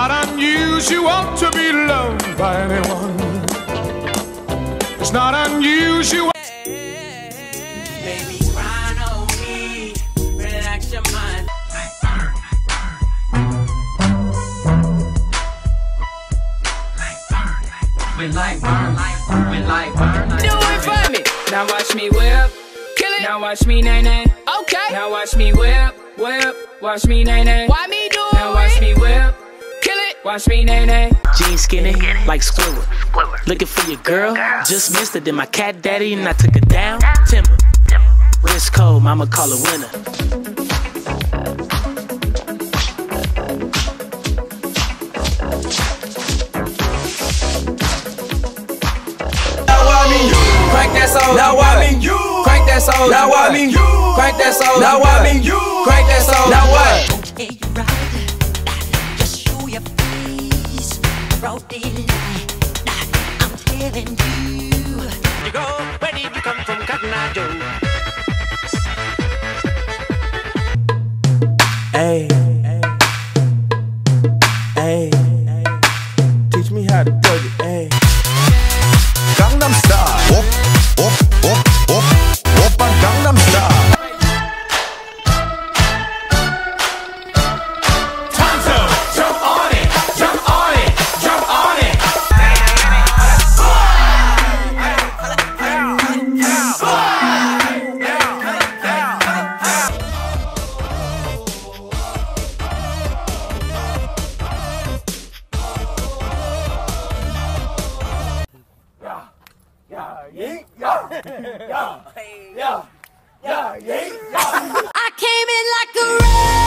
not unusual to be loved by anyone. It's not unusual. Baby, grind on me, relax your mind. We like burn, we like burn. Do it for me. Now watch me whip, kill it. Now watch me nay nay. Okay. Now watch me whip, whip. Watch me nay nay. Why me do it? Now watch me whip, kill it. Watch me nay nay. Jeans skinny like Squidward. Looking for your girl, just missed it. Then my cat daddy and I took her down. Timber, wrist cold, mama call her winner. Crank that soul. Now I mean you. Crank that soul. Now I mean you. Crank that soul. Now I mean you. Crank that soul. Now what? Okay, you right. Just show your face. Broad daylight. I'm telling you. You go. Where did you come from, Cotton Eye Joe? Hey, hey, teach me how to do it. Hey. Gangnam Style. Oppa Gangnam Style. Tonto, jump on it, jump on it, jump on it. I came in like a wreck.